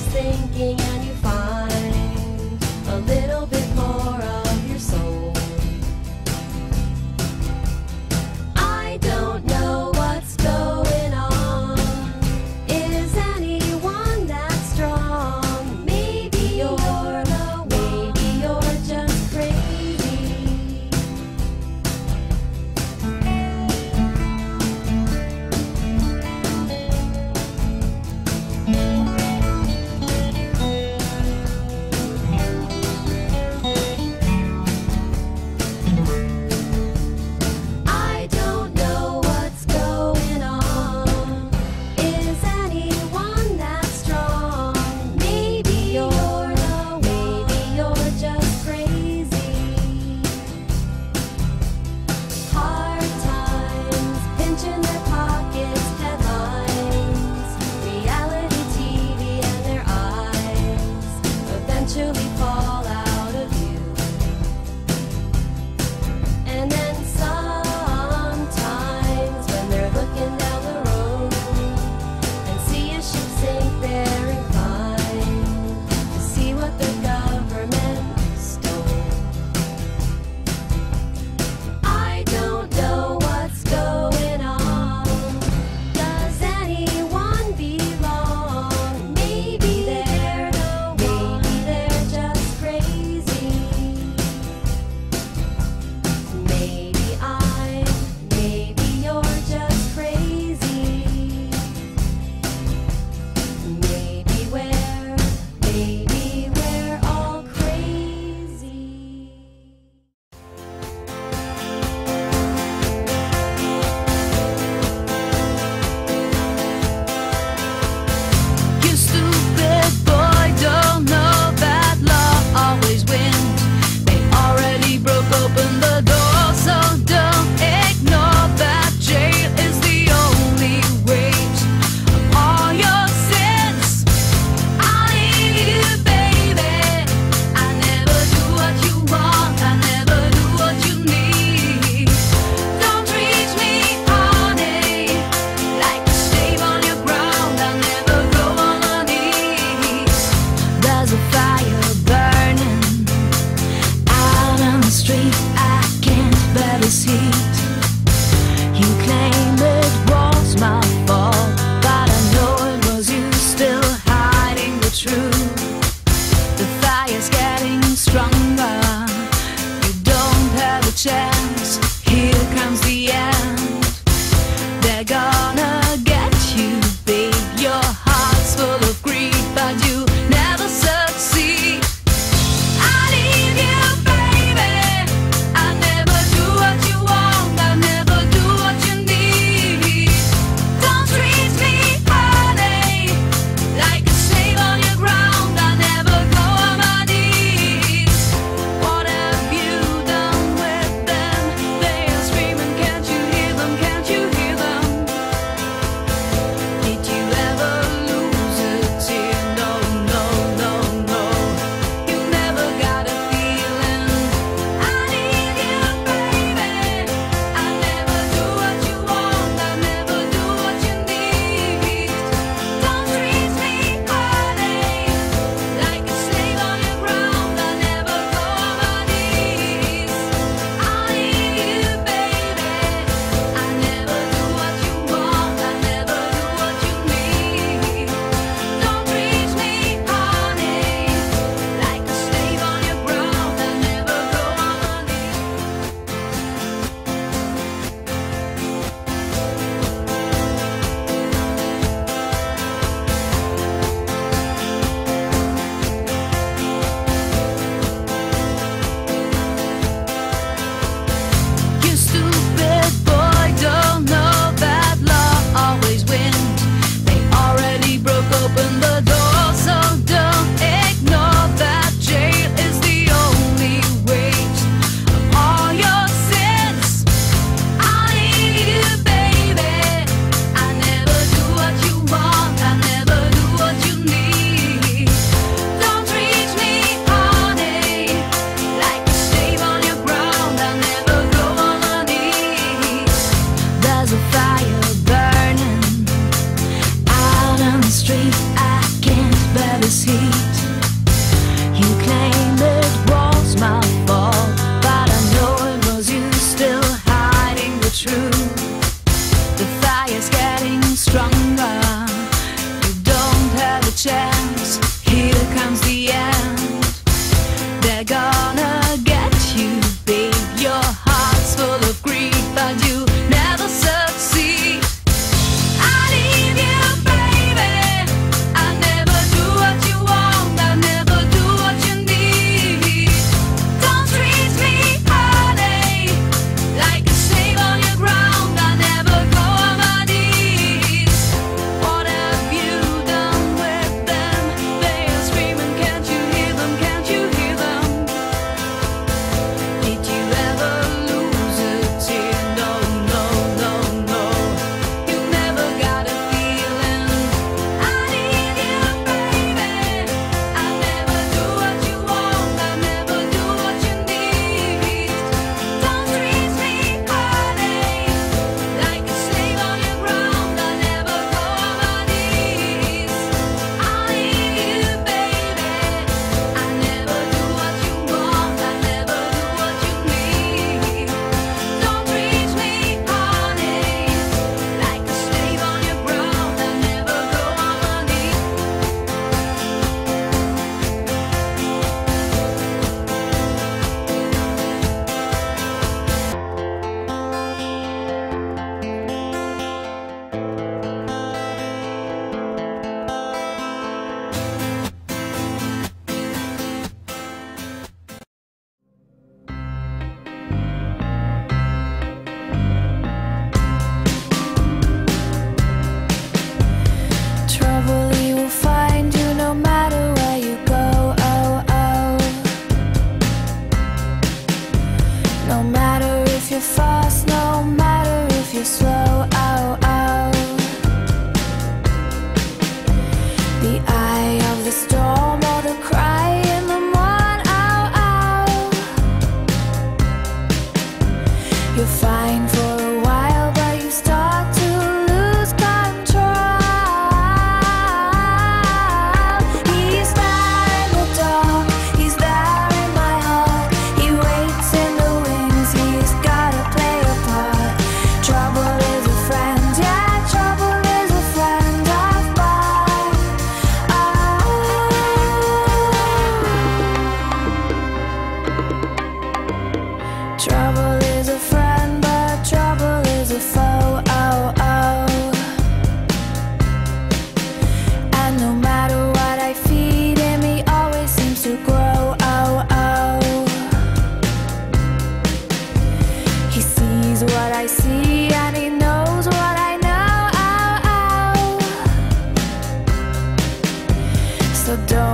thinking and you find a little bit more of your soul. I don't know what's going on. Is anyone that strong? Maybe you're the one. Maybe you're just crazy. I don't know what's going on. Is anyone that strong? Maybe you're the one. Maybe you're just crazy. Hard times, pinching their pockets, headlines, reality TV and their eyes eventually fall out of view. And then sometimes when they're looking down the road and see a ship sink, they're inclined to see what the government stole. I don't know what's going on. Does anyone belong? Maybe they're the one. Maybe they're just crazy. Maybe you're just crazy. Maybe we're all crazy. You stupid boy, don't know that law always wins. They already broke open the door, so don't ignore that jail is the only weight of all your sins. I'll leave you, baby. I never do what you want, I never do what you need. Don't treat me, honey, like a slave on your ground. I never go on my knees. There's a fire burning out on the street. I can't bear this heat. You claim it was my fault, but I know it was you still hiding the truth. The fire's getting stronger. You don't have a chance. Here comes the end. They're gonna get you, babe. Your heart's full of greed, but you never succeed. I leave you, baby. I never do what you want, I never do what you need. Don't treat me, honey, like a slave on your ground. I never go on my knees. What have you done with them? They are screaming, can't you hear? heat. You claim it was my fault, but I know it was you still hiding the truth. The fire's getting stronger, you don't have a chance. Here comes the end. They're gonna get you, babe. Your heart's full of greed, but you never succeed. I need you, baby. I never do what you want, I never do what you need. Don't treat me honey, like a slave on your ground. I never go on my knees. What have you done with them? They are screaming, can't you hear them? Can't you hear them? Did you ever lose a tear? No, no, no, no. You never got a feeling. I need you, baby. I never do what you want, I never do what you need. Don't treat me honey, like a slave on your ground. I never go on my knees. I need you, baby. I never do what you want, I never do what you need. Don't treat me honey, like a slave on your ground. I never go on my knees. Trouble you will find you no matter where you go, oh, oh. No matter if you're fast, no matter if you're slow, oh, oh. The eye of the storm or the cry in the morn, oh, oh. You're fine for a while, but you start to lose control. He's there in the dark, he's there in my heart. He waits in the wings, he's gotta play a part. Trouble is a friend, yeah, trouble is a friend of mine. Trouble is a friend, but trouble is a foe, oh, oh. And no matter what I feed him, he always seems to grow, oh, oh. He sees what I see and he knows what I know, oh, oh. So don't